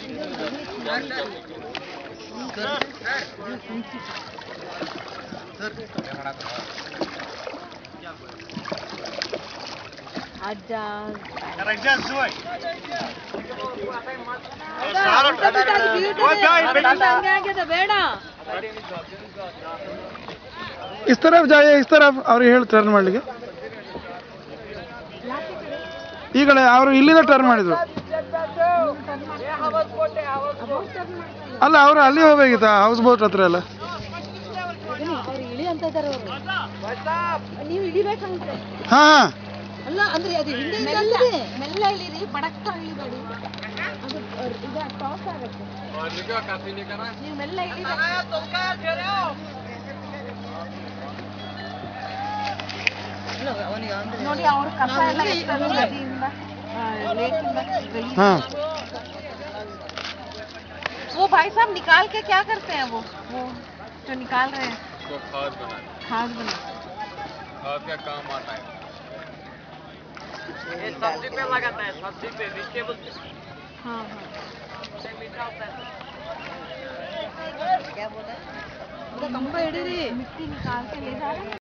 इस तरफ जाइए, इस तरफ और ಹೇಳಿ ಟರ್ನ್ ಮಾಡಲಿಕ್ಕೆ. ಈ ಕಡೆ ಅವರು ಇಲ್ಲಿಂದ ಟರ್ನ್ ಮಾಡಿದ್ರು. ಅಲ್ಲ ಅವರು ಅಲ್ಲಿ ಹೋಗ್ಬೇಕಿತ್ತ ಹೌಸ್ ಬೋಟ್ ಹತ್ರ ಎಲ್ಲ. ಹಾ ಅಲ್ಲ ಅಂದ್ರೆ ಅದು ಮೆಲ್ಲ ಇಳಿರಿ, ಬಡಕ್ಕ ಇಳಿಬೇಡಿ, ಅದು ಇದು ಟಾಸ್ ಆಗುತ್ತೆ. ನೀವು ಮೆಲ್ಲ ನೋಡಿ ಅವ್ರ ಕಸ ಎಲ್ಲ ನದಿಯಿಂದ ಲೇಕಿಂದ. वो भाई साहब निकाल के क्या करते हैं? वो जो निकाल रहे हैं खाद बना खाद का काम आता है. ये सब्जी पे लगाता है, सब्जी पे वेजिटेबल. हाँ मीठा होता है. क्या बोला? मिट्टी निकाल के ले जा रहे हैं.